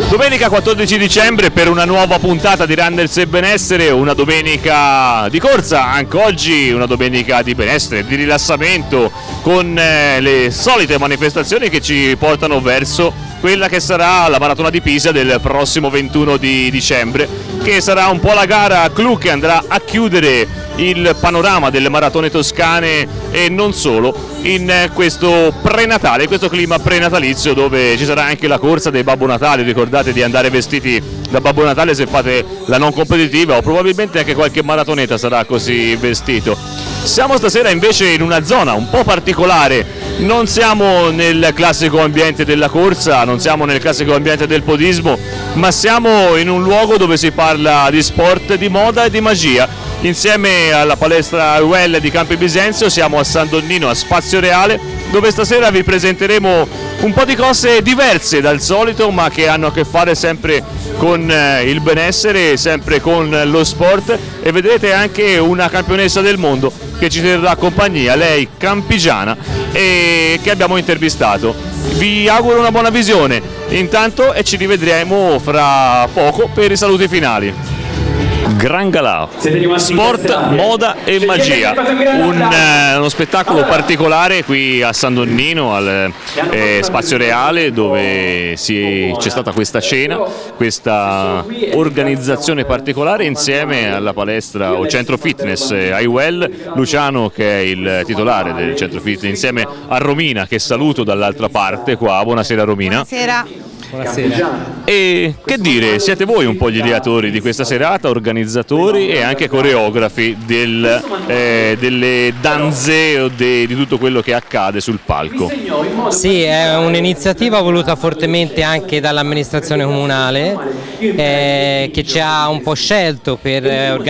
Domenica 14 dicembre per una nuova puntata di Runners e Benessere, una domenica di corsa, anche oggi una domenica di benessere, di rilassamento, con le solite manifestazioni che ci portano verso quella che sarà la maratona di Pisa del prossimo 21 di dicembre, che sarà un po' la gara clou che andrà a chiudere il panorama delle maratone toscane e non solo in questo prenatale, in questo clima prenatalizio, dove ci sarà anche la corsa dei Babbo Natale. Ricordate di andare vestiti da Babbo Natale se fate la non competitiva, o probabilmente anche qualche maratoneta sarà così vestito. Siamo stasera invece in una zona un po' particolare, non siamo nel classico ambiente della corsa, non siamo nel classico ambiente del podismo, ma siamo in un luogo dove si parla di sport, di moda e di magia. Insieme alla palestra UEL di Campi Bisenzio siamo a San Donnino, a Spazio Reale, dove stasera vi presenteremo un po' di cose diverse dal solito, ma che hanno a che fare sempre con il benessere, sempre con lo sport, e vedrete anche una campionessa del mondo che ci terrà compagnia, lei campigiana, e che abbiamo intervistato. Vi auguro una buona visione intanto e ci rivedremo fra poco per i saluti finali. Gran Galà, sport, moda e magia, uno spettacolo particolare qui a San Donnino, al Spazio Reale, dove c'è stata questa cena, questa organizzazione particolare insieme alla palestra o centro fitness IWell, Luciano che è il titolare del centro fitness, insieme a Romina che saluto dall'altra parte qua. Buonasera Romina. Buonasera. Buonasera. E che dire, siete voi un po' gli ideatori di questa serata, organizzatori e anche coreografi delle danze o di tutto quello che accade sul palco? Sì, è un'iniziativa voluta fortemente anche dall'amministrazione comunale, che ci ha un po' scelto per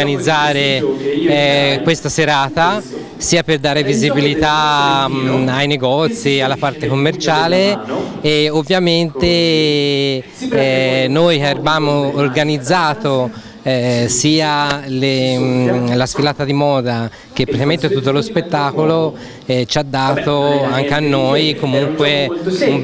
organizzare questa serata, sia per dare visibilità ai negozi, alla parte commerciale, e ovviamente noi abbiamo organizzato sia la sfilata di moda che praticamente tutto lo spettacolo, ci ha dato anche a noi comunque una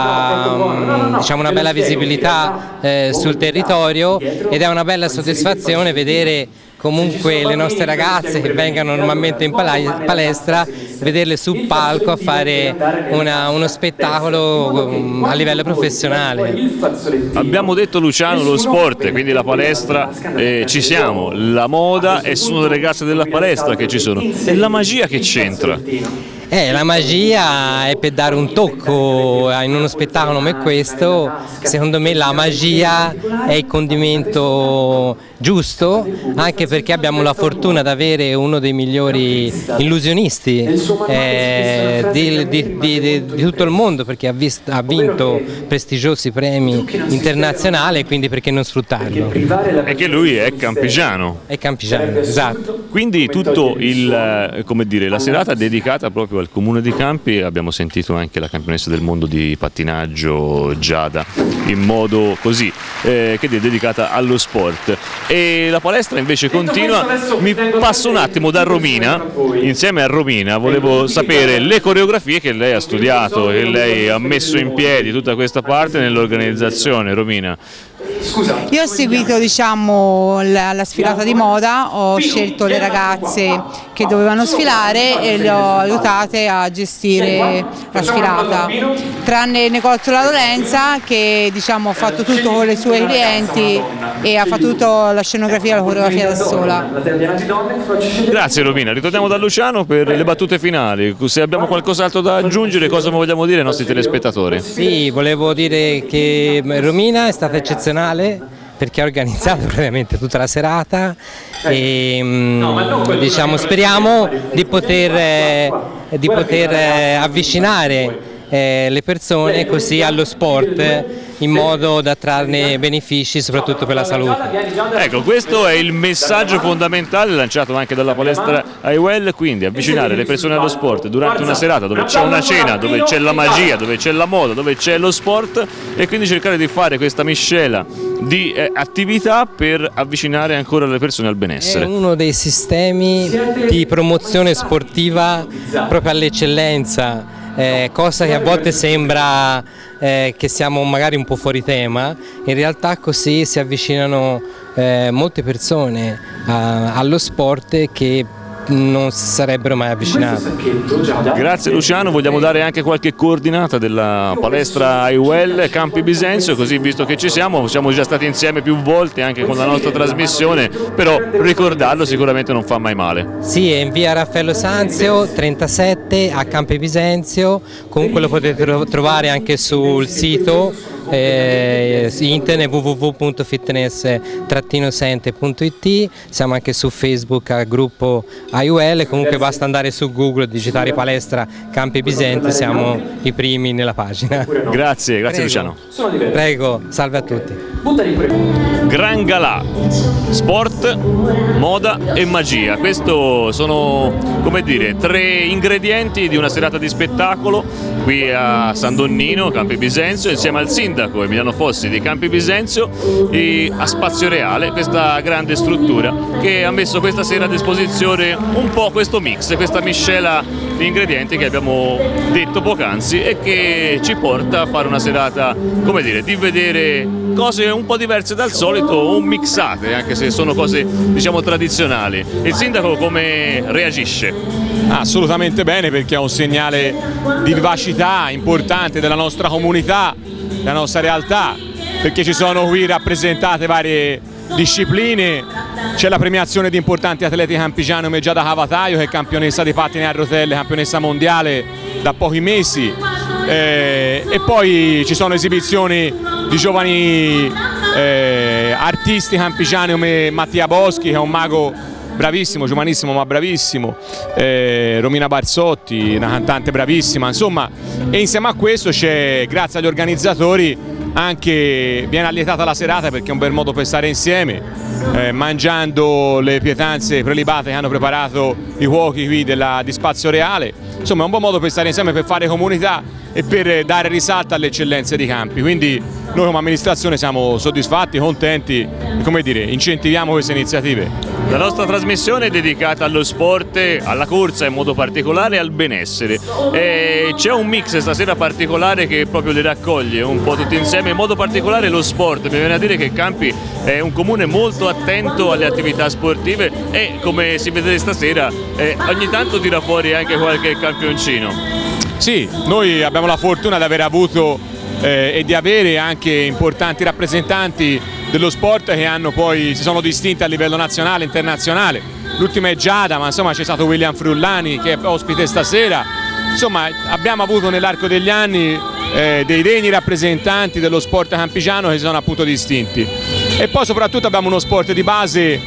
bella visibilità sul territorio, ed è una bella soddisfazione vedere comunque le nostre ragazze che vengono normalmente in palestra, vederle sul palco a fare uno spettacolo a livello professionale. Abbiamo detto Luciano lo sport, quindi la palestra, ci siamo, la moda e sono le ragazze della palestra che ci sono, e la magia che c'entra? La magia è per dare un tocco in uno spettacolo come questo. Secondo me la magia è il condimento giusto, anche perché abbiamo la fortuna di avere uno dei migliori illusionisti di tutto il mondo, perché ha vinto prestigiosi premi internazionali, quindi perché non sfruttarlo? E che lui è campigiano. È campigiano, esatto. Quindi tutto la serata è dedicata proprio al comune di Campi. Abbiamo sentito anche la campionessa del mondo di pattinaggio Giada, in modo così che è dedicata allo sport. E la palestra invece continua. Mi passo un attimo da Romina, insieme a Romina volevo sapere le coreografie che lei ha studiato, che lei ha messo in piedi, tutta questa parte nell'organizzazione. Romina. Io ho seguito la sfilata di moda, ho scelto le ragazze che dovevano sfilare e le ho aiutate a gestire la sfilata, tranne il negozio La Lorenza che ha fatto tutto con le sue clienti e ha fatto tutta la scenografia e la coreografia da sola. Grazie Romina, ritorniamo da Luciano per le battute finali. Se abbiamo qualcos'altro da aggiungere, cosa vogliamo dire ai nostri telespettatori? Sì, volevo dire che Romina è stata eccezionale perché ha organizzato praticamente tutta la serata e speriamo di poter avvicinare le persone così allo sport, in modo da trarne benefici soprattutto per la salute. Ecco, questo è il messaggio fondamentale lanciato anche dalla palestra IWell, quindi avvicinare le persone allo sport durante una serata dove c'è una cena, dove c'è la magia, dove c'è la moda, dove c'è lo sport, e quindi cercare di fare questa miscela di attività per avvicinare ancora le persone al benessere. È uno dei sistemi di promozione sportiva proprio all'eccellenza, cosa che a volte sembra che siamo magari un po' fuori tema, in realtà così si avvicinano molte persone allo sport che non si sarebbero mai avvicinati. Grazie Luciano, vogliamo dare anche qualche coordinata della palestra IUL Campi Bisenzio, così visto che ci siamo già stati insieme più volte anche con la nostra trasmissione, però ricordarlo sicuramente non fa mai male. Sì, è in via Raffaello Sanzio 37 a Campi Bisenzio, comunque lo potete trovare anche sul sito internet www.fitness-sente.it, siamo anche su Facebook al gruppo IUL, comunque basta andare su Google e digitare palestra Campi Bisenzio, siamo i primi nella pagina. Grazie Prego. Luciano. Prego, salve a tutti. Gran Galà, sport, moda e magia, questo sono, come dire, 3 ingredienti di una serata di spettacolo qui a San Donnino, Campi Bisenzio, insieme al sindaco Emiliano Fossi di Campi Bisenzio e a Spazio Reale, questa grande struttura che ha messo questa sera a disposizione un po' questo mix, questa miscela di ingredienti che abbiamo detto poc'anzi e che ci porta a fare una serata, come dire, di vedere cose un po' diverse dal solito o mixate, anche se sono cose diciamo tradizionali. Il sindaco come reagisce? Assolutamente bene, perché è un segnale di vivacità importante della nostra comunità, della nostra realtà, perché ci sono qui rappresentate varie discipline, c'è la premiazione di importanti atleti campigiani come Giada Cavataio, che è campionessa di pattini a rotelle, campionessa mondiale da pochi mesi, e poi ci sono esibizioni di giovani artisti campigiani come Mattia Boschi, che è un mago bravissimo, giovanissimo ma bravissimo, Romina Barzotti, una cantante bravissima, insomma, e insieme a questo c'è, grazie agli organizzatori, anche viene allietata la serata perché è un bel modo per stare insieme, mangiando le pietanze prelibate che hanno preparato i cuochi qui di Spazio Reale, insomma è un buon modo per stare insieme, per fare comunità e per dare risalto alle eccellenze di Campi, quindi noi come amministrazione siamo soddisfatti, contenti e, come dire, incentiviamo queste iniziative. La nostra trasmissione è dedicata allo sport, alla corsa in modo particolare e al benessere. C'è un mix stasera particolare che proprio li raccoglie un po' tutti insieme, in modo particolare lo sport. Mi viene a dire che Campi è un comune molto attento alle attività sportive e, come si vede stasera, ogni tanto tira fuori anche qualche campioncino. Sì, noi abbiamo la fortuna di aver avuto e di avere anche importanti rappresentanti dello sport che si sono distinti a livello nazionale e internazionale. L'ultima è Giada, ma insomma c'è stato William Frullani che è ospite stasera. Insomma abbiamo avuto nell'arco degli anni dei degni rappresentanti dello sport campigiano che si sono appunto distinti. E poi soprattutto abbiamo uno sport di base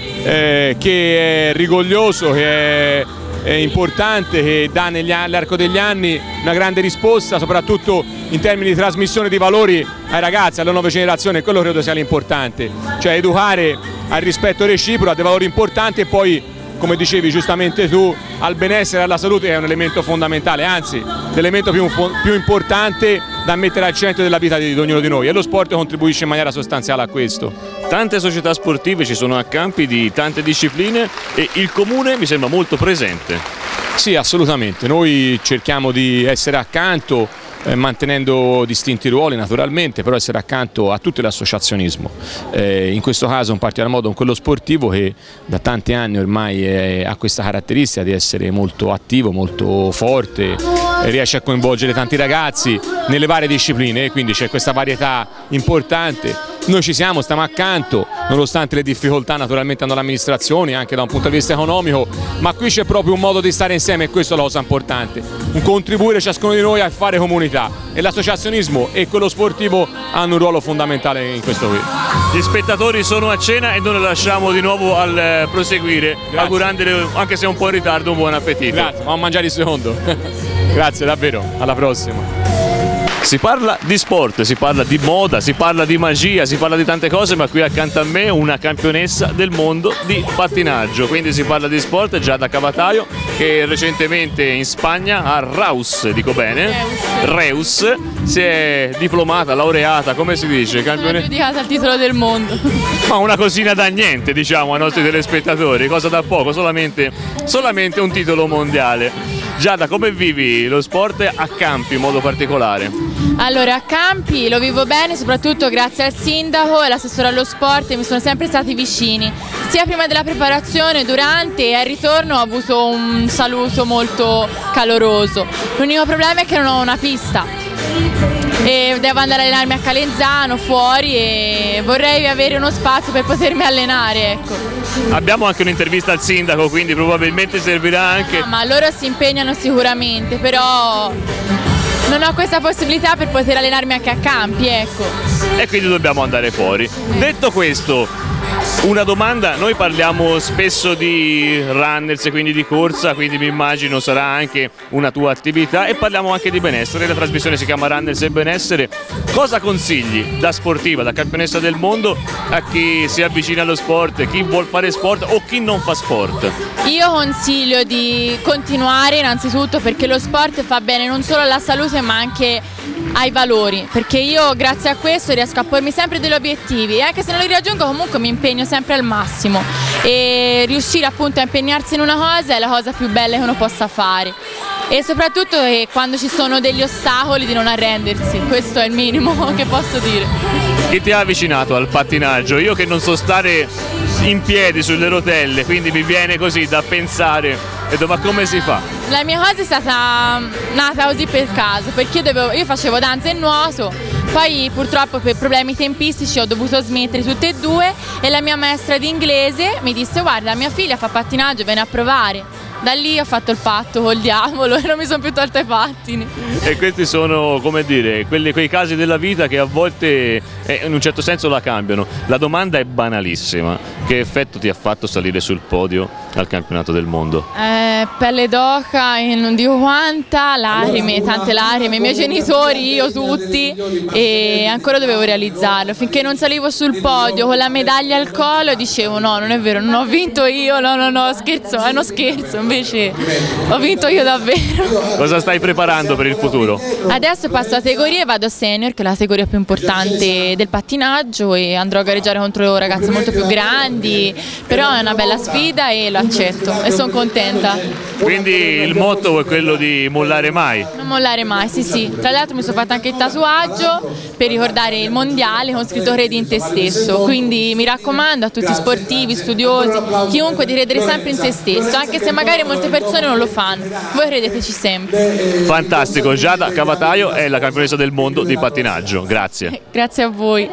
che è rigoglioso, che è importante, che dà nell'arco degli anni una grande risposta, soprattutto in termini di trasmissione di valori ai ragazzi, alle nuove generazioni, e quello credo sia l'importante, cioè educare al rispetto reciproco, a dei valori importanti e poi, come dicevi giustamente tu, al benessere e alla salute, che è un elemento fondamentale, anzi l'elemento più importante da mettere al centro della vita di ognuno di noi, e lo sport contribuisce in maniera sostanziale a questo. Tante società sportive ci sono a Campi di tante discipline e il comune mi sembra molto presente. Sì, assolutamente, noi cerchiamo di essere accanto, mantenendo distinti ruoli naturalmente, però essere accanto a tutto l'associazionismo, in questo caso in particolar modo in quello sportivo, che da tanti anni ormai ha questa caratteristica di essere molto attivo, molto forte, riesce a coinvolgere tanti ragazzi nelle varie discipline, quindi c'è questa varietà importante. Noi ci siamo, stiamo accanto, nonostante le difficoltà naturalmente hanno l'amministrazione anche da un punto di vista economico, ma qui c'è proprio un modo di stare insieme e questo è la cosa importante, un contribuire ciascuno di noi a fare comunità, e l'associazionismo e quello sportivo hanno un ruolo fondamentale in questo qui. Gli spettatori sono a cena e noi lo lasciamo di nuovo al proseguire, augurandole, anche se un po' in ritardo, un buon appetito. Grazie, vamo a mangiare il secondo. Grazie davvero, alla prossima. Si parla di sport, si parla di moda, si parla di magia, si parla di tante cose, ma qui accanto a me una campionessa del mondo di pattinaggio, quindi si parla di sport, Giada Cavataio, che recentemente in Spagna a Reus, dico bene? Reus, si è diplomata, laureata, come si dice? Sono giudicata al titolo del mondo. Ma una cosina da niente, diciamo, ai nostri telespettatori, cosa da poco, solamente un titolo mondiale. Giada, come vivi lo sport a Campi in modo particolare? Allora, a Campi lo vivo bene, soprattutto grazie al sindaco e all'assessore allo sport, che mi sono sempre stati vicini, sia prima della preparazione, durante e al ritorno ho avuto un saluto molto caloroso. L'unico problema è che non ho una pista e devo andare a allenarmi a Calenzano, fuori, e vorrei avere uno spazio per potermi allenare, ecco. Abbiamo anche un'intervista al sindaco, quindi probabilmente servirà anche. Ma loro si impegnano sicuramente, però non ho questa possibilità per poter allenarmi anche a Campi, ecco. E quindi dobbiamo andare fuori. Detto questo, una domanda: noi parliamo spesso di runners, quindi di corsa, quindi mi immagino sarà anche una tua attività, e parliamo anche di benessere. La trasmissione si chiama Runners e Benessere. Cosa consigli da sportiva, da campionessa del mondo, a chi si avvicina allo sport, chi vuol fare sport o chi non fa sport? Io consiglio di continuare innanzitutto, perché lo sport fa bene non solo alla salute ma anche ai valori, perché io grazie a questo riesco a pormi sempre degli obiettivi e anche se non li raggiungo comunque mi impegno sempre al massimo, e riuscire appunto a impegnarsi in una cosa è la cosa più bella che uno possa fare, e soprattutto che quando ci sono degli ostacoli di non arrendersi, questo è il minimo che posso dire. Chi ti ha avvicinato al pattinaggio? Io che non so stare in piedi sulle rotelle, quindi mi viene così da pensare, ma come si fa? La mia cosa è stata nata così per caso, perché io facevo danza e nuoto, poi purtroppo per problemi tempistici ho dovuto smettere tutte e due, e la mia maestra di inglese mi disse: guarda, mia figlia fa pattinaggio, vieni a provare. Da lì ho fatto il patto col diavolo e non mi sono più tolta i pattini. E questi sono, come dire, quei casi della vita che a volte in un certo senso la cambiano. La domanda è banalissima: che effetto ti ha fatto salire sul podio al campionato del mondo? Pelle d'oca, non dico quanta, lacrime, tante lacrime, i miei genitori, io, tutti, e ancora dovevo realizzarlo. Finché non salivo sul podio con la medaglia al collo dicevo: no, non è vero, non ho vinto io, no, scherzo, è uno scherzo, invece ho vinto io davvero. Cosa stai preparando per il futuro? Adesso passo a categoria e vado a senior, che è la categoria più importante del pattinaggio, e andrò a gareggiare contro ragazzi molto più grandi, però è una bella sfida e lo accetto e sono contenta. Quindi il motto è quello di mollare mai? Non mollare mai, sì. Tra l'altro mi sono fatta anche il tatuaggio per ricordare il mondiale con scritto "credi in te stesso", quindi mi raccomando a tutti i sportivi, studiosi, chiunque, di credere sempre in se stesso, anche se magari molte persone non lo fanno. Voi credeteci sempre. Fantastico. Giada Cavataio è la campionessa del mondo di pattinaggio, grazie. Grazie a voi.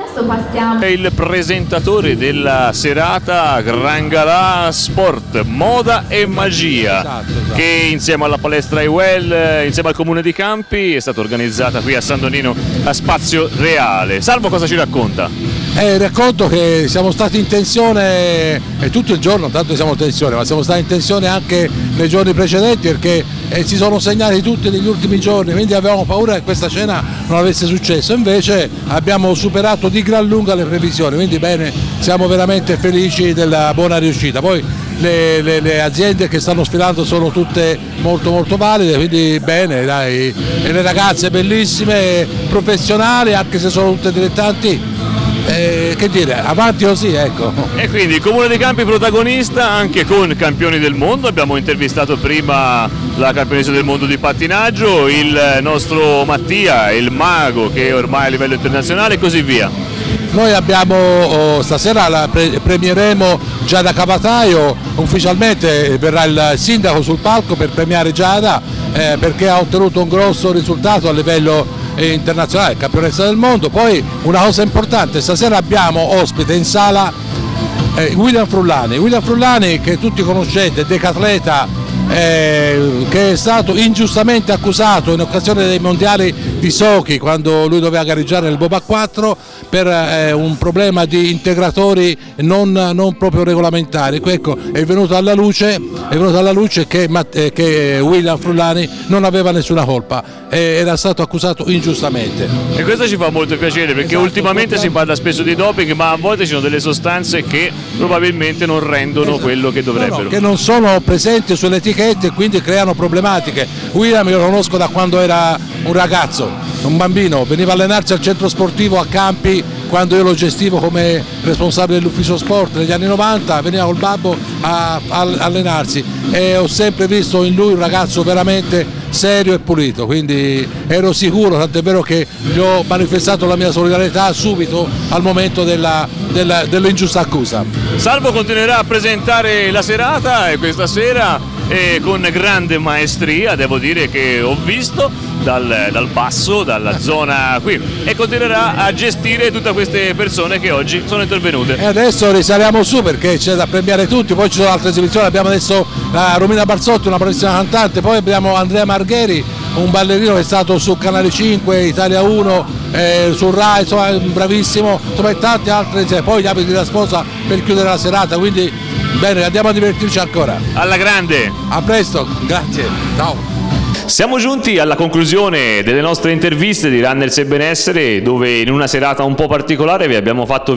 È il presentatore della serata Gran Galà Sport, Moda e Magia, che insieme alla palestra IWell, insieme al comune di Campi, è stata organizzata qui a San Donino a Spazio Reale. Salvo, cosa ci racconta? Racconto che siamo stati in tensione tutto il giorno, tanto siamo in tensione, ma siamo stati in tensione anche nei giorni precedenti, perché si sono segnati tutti negli ultimi giorni, quindi avevamo paura che questa cena non avesse successo, invece abbiamo superato di gran lunga le previsioni, quindi bene, siamo veramente felici della buona riuscita. Poi le aziende che stanno sfilando sono tutte molto valide, quindi bene, dai, e le ragazze bellissime, professionali, anche se sono tutte dilettanti. Che dire, avanti così, ecco. E quindi il Comune di Campi protagonista anche con campioni del mondo. Abbiamo intervistato prima la campionessa del mondo di pattinaggio, il nostro Mattia, il mago che ormai a livello internazionale, e così via. Noi abbiamo, stasera premieremo Giada Cavataio, ufficialmente verrà il sindaco sul palco per premiare Giada, perché ha ottenuto un grosso risultato a livello internazionale, campionessa del mondo. Poi una cosa importante, stasera abbiamo ospite in sala William Frullani, che tutti conoscete, decatleta, che è stato ingiustamente accusato in occasione dei mondiali di Sochi, quando lui doveva gareggiare nel Bob a 4 per un problema di integratori non proprio regolamentari. Ecco, è venuto alla luce che William Frullani non aveva nessuna colpa, era stato accusato ingiustamente. E questo ci fa molto piacere, perché ultimamente si parla spesso di doping, ma a volte ci sono delle sostanze che probabilmente non rendono quello che dovrebbero. Che non sono presenti sulle etichette e quindi creano problematiche. William io lo conosco da quando era un ragazzo, un bambino, veniva a allenarsi al centro sportivo a Campi quando io lo gestivo come responsabile dell'ufficio sport negli anni 90, veniva col babbo a allenarsi e ho sempre visto in lui un ragazzo veramente serio e pulito, quindi ero sicuro, tant'è vero che gli ho manifestato la mia solidarietà subito al momento dell'ingiusta accusa. Salvo continuerà a presentare la serata e questa sera con grande maestria, devo dire che ho visto dal basso, dalla zona qui, e continuerà a gestire tutte queste persone che oggi sono intervenute. E adesso risaliamo su perché c'è da premiare tutti, poi ci sono altre esibizioni, abbiamo adesso la Romina Barzotti, una bravissima cantante, poi abbiamo Andrea Margheri, un ballerino che è stato su Canale 5, Italia 1, sul Rai, insomma bravissimo, insomma, e tanti altri, poi gli abiti della sposa per chiudere la serata, quindi bene, andiamo a divertirci ancora. Alla grande! A presto, grazie, ciao! Siamo giunti alla conclusione delle nostre interviste di Runners e Benessere, dove in una serata un po' particolare vi abbiamo fatto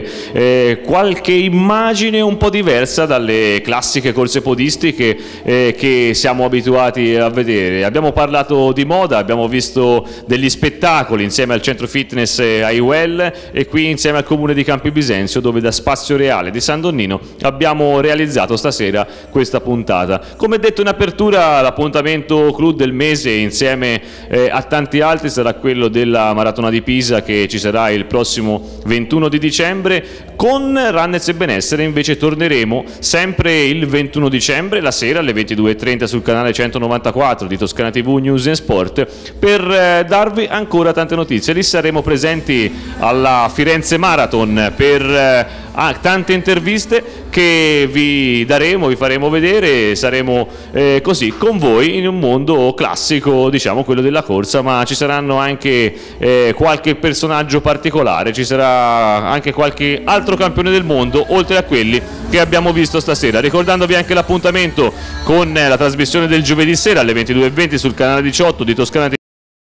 vivere qualche immagine un po' diversa dalle classiche corse podistiche che siamo abituati a vedere. Abbiamo parlato di moda, abbiamo visto degli spettacoli insieme al centro fitness Aiwell e qui insieme al comune di Campi Bisenzio, dove da Spazio Reale di San Donnino abbiamo realizzato stasera questa puntata. Come detto in apertura, l'appuntamento clou del mese insieme a tanti altri sarà quello della Maratona di Pisa, che ci sarà il prossimo 21 di dicembre. Con Runners e Benessere invece torneremo sempre il 21 dicembre la sera alle 22:30 sul canale 194 di Toscana TV News and Sport per darvi ancora tante notizie. Lì saremo presenti alla Firenze Marathon per tante interviste che vi daremo, vi faremo vedere, saremo così con voi in un mondo classico, diciamo quello della corsa, ma ci saranno anche qualche personaggio particolare, ci sarà anche qualche altro campione del mondo oltre a quelli che abbiamo visto stasera, ricordandovi anche l'appuntamento con la trasmissione del giovedì sera alle 22:20 sul canale 18 di Toscana TV